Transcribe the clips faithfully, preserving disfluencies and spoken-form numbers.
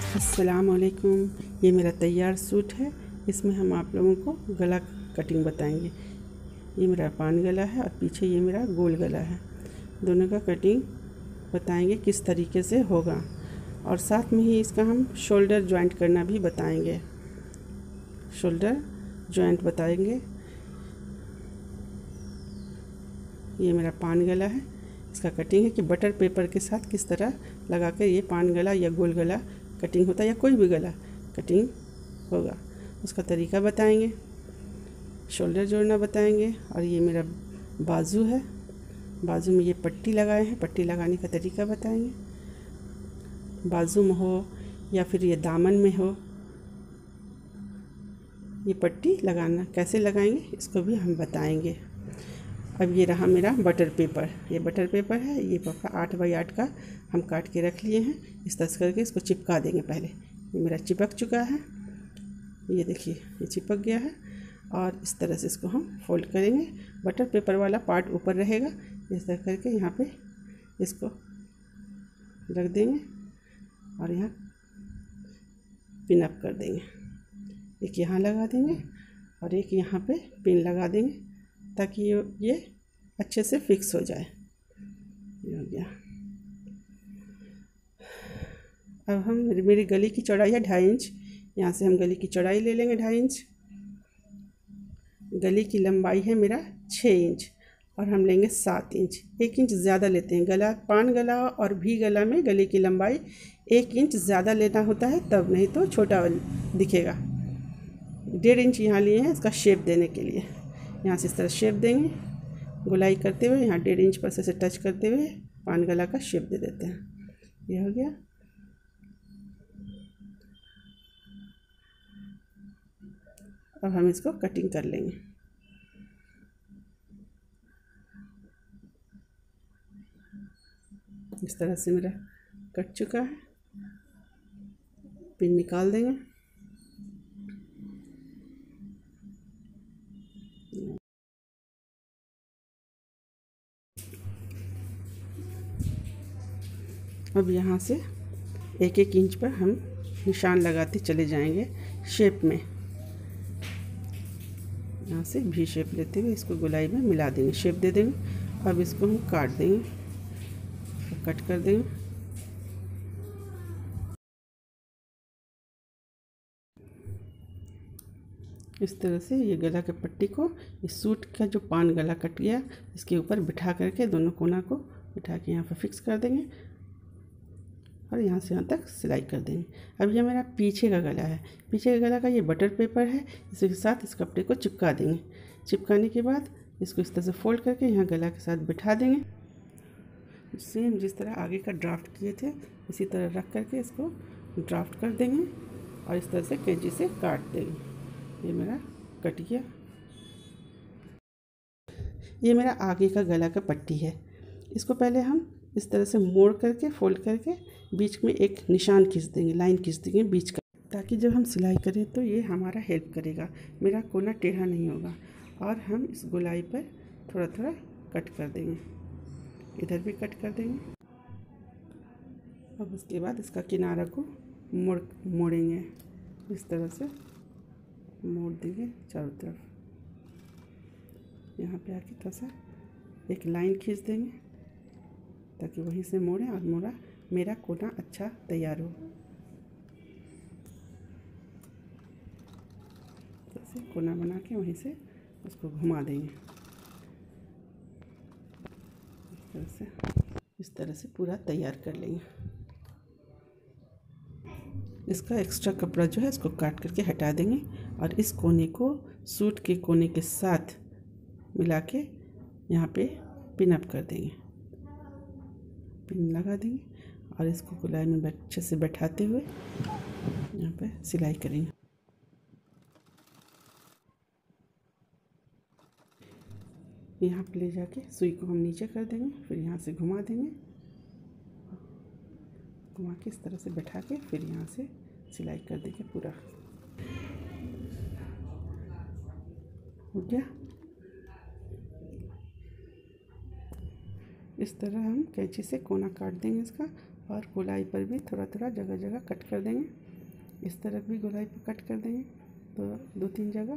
अस्सलामुअलैकुम। ये मेरा तैयार सूट है। इसमें हम आप लोगों को गला कटिंग बताएंगे। ये मेरा पान गला है और पीछे ये मेरा गोल गला है। दोनों का कटिंग बताएंगे किस तरीके से होगा, और साथ में ही इसका हम शोल्डर जॉइंट करना भी बताएंगे। शोल्डर जॉइंट बताएंगे। ये मेरा पान गला है। इसका कटिंग है कि बटर पेपर के साथ किस तरह लगा कर ये पान गला या गोल गला कटिंग होता है, या कोई भी गला कटिंग होगा, उसका तरीका बताएंगे। शोल्डर जोड़ना बताएंगे। और ये मेरा बाजू है। बाजू में ये पट्टी लगाए हैं, पट्टी लगाने का तरीका बताएंगे। बाजू में हो या फिर ये दामन में हो, ये पट्टी लगाना कैसे लगाएंगे इसको भी हम बताएंगे। अब ये रहा मेरा बटर पेपर। ये बटर पेपर है। ये पक्का आठ बाई आठ का हम काट के रख लिए हैं। इस तरह करके इसको चिपका देंगे। पहले ये मेरा चिपक चुका है, ये देखिए ये चिपक गया है। और इस तरह से इसको हम फोल्ड करेंगे। बटर पेपर वाला पार्ट ऊपर रहेगा। इस तरह करके यहाँ पे इसको रख देंगे और यहाँ पिन अप कर देंगे। एक यहाँ लगा देंगे और एक यहाँ पे पिन लगा देंगे ताकि ये ये अच्छे से फिक्स हो जाए। ये हो गया। अब हम मेरी गले की चौड़ाई है ढाई इंच। यहाँ से हम गले की चौड़ाई ले लेंगे ढाई इंच। गले की लंबाई है मेरा छः इंच और हम लेंगे सात इंच। एक इंच ज़्यादा लेते हैं। गला पान गला और भी गला में गले की लंबाई एक इंच ज़्यादा लेना होता है, तब नहीं तो छोटा दिखेगा। डेढ़ इंच यहाँ लिए हैं इसका शेप देने के लिए। यहाँ से इस तरह शेप देंगे, गोलाई करते हुए यहाँ डेढ़ इंच पर से टच करते हुए पान गला का शेप दे देते हैं। ये हो गया। अब हम इसको कटिंग कर लेंगे। इस तरह से मेरा कट चुका है। पिन निकाल देंगे। अब यहाँ से एक एक इंच पर हम निशान लगाते चले जाएंगे शेप में। यहाँ से भी शेप लेते हुए इसको गोलाई में मिला देंगे, शेप दे देंगे। अब इसको हम काट देंगे, कट कर देंगे। इस तरह से ये गला के पट्टी को इस सूट का जो पान गला कट गया इसके ऊपर बिठा करके दोनों कोना को बिठा के यहाँ पर फिक्स कर देंगे और यहाँ से यहाँ तक सिलाई कर देंगे। अब ये मेरा पीछे का गला है। पीछे का गला का ये बटर पेपर है। इसके साथ इस कपड़े को चिपका देंगे। चिपकाने के बाद इसको इस तरह से फोल्ड करके यहाँ गला के साथ बिठा देंगे। सेम जिस तरह आगे का ड्राफ्ट किए थे उसी तरह रख करके इसको ड्राफ्ट कर देंगे और इस तरह से कैंची से काट देंगे। ये मेरा कट गया। ये मेरा आगे का गला का पट्टी है। इसको पहले हम इस तरह से मोड़ करके फोल्ड करके बीच में एक निशान खींच देंगे, लाइन खींच देंगे बीच का, ताकि जब हम सिलाई करें तो ये हमारा हेल्प करेगा। मेरा कोना टेढ़ा नहीं होगा। और हम इस गोलाई पर थोड़ा थोड़ा कट कर देंगे। इधर भी कट कर देंगे। अब उसके बाद इसका किनारा को मोड़ मोड़ेंगे। इस तरह से मोड़ देंगे चारों तरफ। यहाँ पे आके थोड़ा सा एक लाइन खींच देंगे ताकि वहीं से मोड़ें और मोड़ा मेरा कोना अच्छा तैयार हो। तो ऐसे कोना बना के वहीं से उसको घुमा देंगे। इस तरह से इस तरह से पूरा तैयार कर लेंगे। इसका एक्स्ट्रा कपड़ा जो है इसको काट करके हटा देंगे और इस कोने को सूट के कोने के साथ मिला के यहाँ पे पिन अप कर देंगे। पिन लगा देंगे और इसको गोलाई में अच्छे से बैठाते हुए यहाँ पे सिलाई करेंगे। यहाँ पे ले जाके सुई को हम नीचे कर देंगे, फिर यहाँ से घुमा देंगे। घुमा के इस तरह से बैठा के फिर यहाँ से सिलाई कर देंगे। पूरा हो गया। इस तरह हम कैंची से कोना काट देंगे इसका और गोलाई पर भी थोड़ा थोड़ा जगह जगह कट कर देंगे। इस तरफ भी गोलाई पे कट कर देंगे तो दो तीन जगह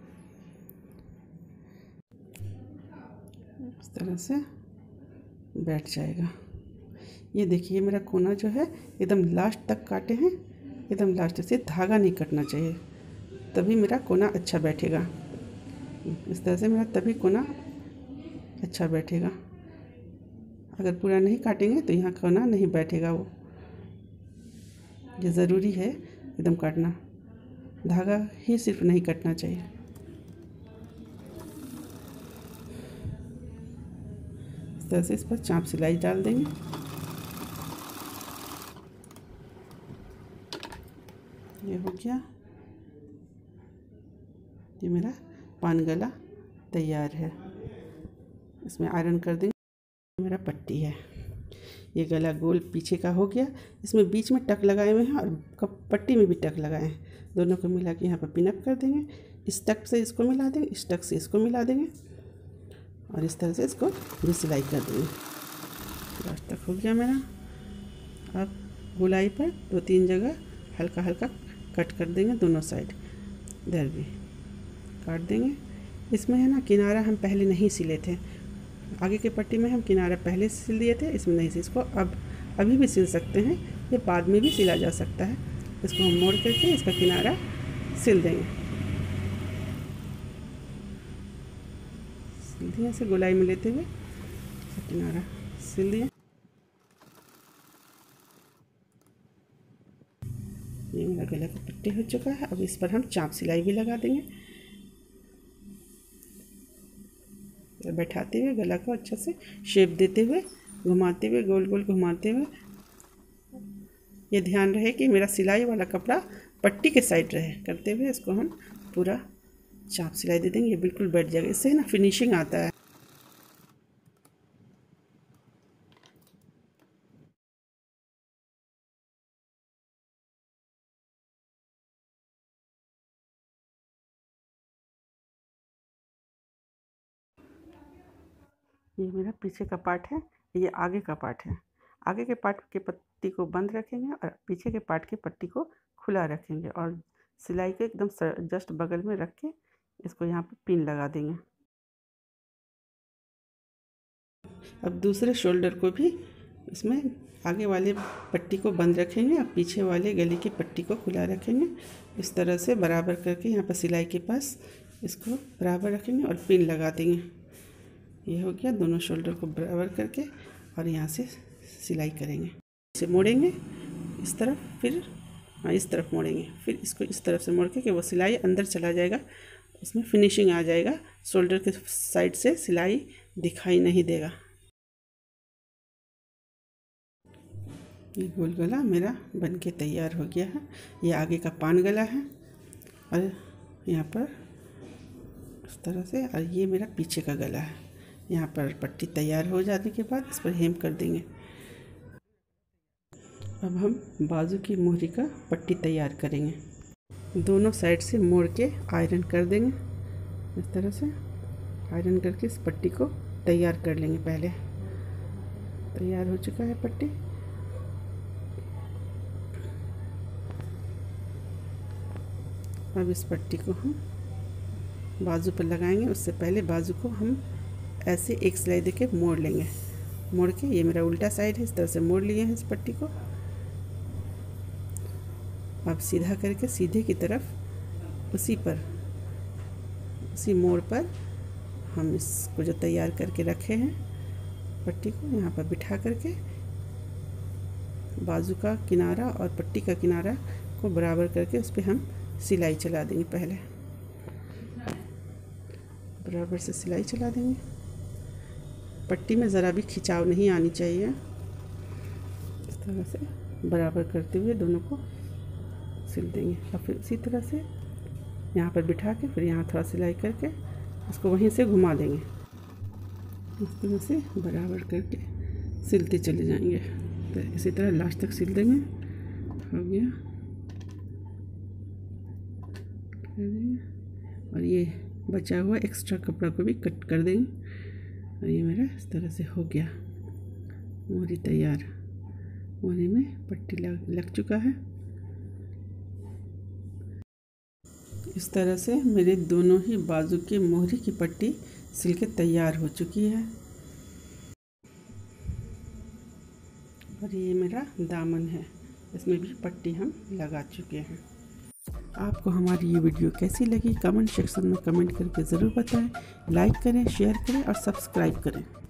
इस तरह से बैठ जाएगा। ये देखिए मेरा कोना जो है एकदम लास्ट तक काटे हैं, एकदम लास्ट से धागा नहीं कटना चाहिए, तभी मेरा कोना अच्छा बैठेगा। इस तरह से मेरा तभी कोना अच्छा बैठेगा। अगर पूरा नहीं काटेंगे तो यहाँ कोना नहीं बैठेगा। वो ये ज़रूरी है एकदम काटना, धागा ही सिर्फ नहीं कटना चाहिए। इस तरह से इस पर चाँप सिलाई डाल देंगे। ये हो गया, ये मेरा पान गला तैयार है। इसमें आयरन कर देंगे। मेरा पट्टी है, ये गला गोल पीछे का हो गया। इसमें बीच में टक लगाए हुए हैं और पट्टी में भी टक लगाए हैं। दोनों को मिला के यहाँ पर पिनअप कर देंगे। इस टक से इसको मिला देंगे, इस टक से इसको मिला देंगे और इस तरह से इसको भी सिलाई कर देंगे। लास्ट तक हो गया मेरा। अब गोलाई पर दो तीन जगह हल्का हल्का कट कर देंगे, दोनों साइड इधर भी काट देंगे। इसमें है ना किनारा हम पहले नहीं सिले थे, आगे के पट्टी में हम किनारा पहले सिल दिए थे, इसमें नहीं सिल। इसको अब अभी भी सिल सकते हैं, ये बाद में भी सिला जा सकता है। इसको हम मोड़ करके इसका किनारा सिल देंगे। सिल दिया, इसे गोलाई में लेते हुए किनारा सिल दिया। ये मेरा गला का पट्टी हो चुका है। अब इस पर हम चाँप सिलाई भी लगा देंगे, बैठाते हुए गला को अच्छा से शेप देते हुए, घुमाते हुए, गोल गोल घुमाते हुए। ये ध्यान रहे कि मेरा सिलाई वाला कपड़ा पट्टी के साइड रहे। करते हुए इसको हम पूरा चाँप सिलाई दे देंगे, ये बिल्कुल बैठ जाएगा। इससे ना फिनिशिंग आता है। ये मेरा पीछे का पार्ट है, ये आगे का पार्ट है। आगे के पार्ट के पट्टी को बंद रखेंगे और पीछे के पार्ट की पट्टी को खुला रखेंगे और सिलाई के एकदम जस्ट बगल में रख के इसको यहाँ पे पिन लगा देंगे। अब दूसरे शोल्डर को भी इसमें आगे वाले पट्टी को बंद रखेंगे और पीछे वाले गले की पट्टी को खुला रखेंगे। इस तरह से बराबर करके यहाँ पर सिलाई के पास इसको बराबर रखेंगे और पिन लगा देंगे। ये हो गया, दोनों शोल्डर को बराबर करके और यहाँ से सिलाई करेंगे। इसे मोड़ेंगे इस तरफ, फिर हाँ इस तरफ मोड़ेंगे, फिर इसको इस तरफ से मोड़ के कि वो सिलाई अंदर चला जाएगा, उसमें फिनिशिंग आ जाएगा। शोल्डर के साइड से सिलाई दिखाई नहीं देगा। ये गोल गला मेरा बनके तैयार हो गया है। ये आगे का पान गला है और यहाँ पर इस तरह से, और ये मेरा पीछे का गला है। यहाँ पर पट्टी तैयार हो जाने के बाद इस पर हेम कर देंगे। अब हम बाजू की मोहरी का पट्टी तैयार करेंगे। दोनों साइड से मोड़ के आयरन कर देंगे। इस तरह से आयरन करके इस पट्टी को तैयार कर लेंगे। पहले तैयार हो चुका है पट्टी। अब इस पट्टी को हम बाजू पर लगाएंगे। उससे पहले बाजू को हम ऐसे एक सिलाई देके मोड़ लेंगे। मोड़ के, ये मेरा उल्टा साइड है, इस तरह से मोड़ लिए हैं इस पट्टी को। अब सीधा करके सीधे की तरफ उसी पर उसी मोड़ पर हम इसको जो तैयार करके रखे हैं पट्टी को यहाँ पर बिठा करके बाजू का किनारा और पट्टी का किनारा को बराबर करके उस पर हम सिलाई चला देंगे। पहले बराबर से सिलाई चला देंगे। पट्टी में ज़रा भी खिंचाव नहीं आनी चाहिए। इस तरह से बराबर करते हुए दोनों को सिल देंगे और फिर उसी तरह से यहाँ पर बिठा के फिर यहाँ थोड़ा सिलाई करके इसको वहीं से घुमा देंगे। इस तरह से बराबर करके सिलते चले जाएंगे। तो इसी तरह लास्ट तक सिल देंगे। हो गया, कर देंगे और ये बचा हुआ एक्स्ट्रा कपड़ा को भी कट कर देंगे। और ये मेरा इस तरह से हो गया मोहरी तैयार। मोहरी में पट्टी लग लग चुका है। इस तरह से मेरे दोनों ही बाजू की मोहरी की पट्टी सिल के तैयार हो चुकी है। और ये मेरा दामन है, इसमें भी पट्टी हम लगा चुके हैं। आपको हमारी ये वीडियो कैसी लगी कमेंट सेक्शन में कमेंट करके ज़रूर बताएं। लाइक करें, शेयर करें और सब्सक्राइब करें।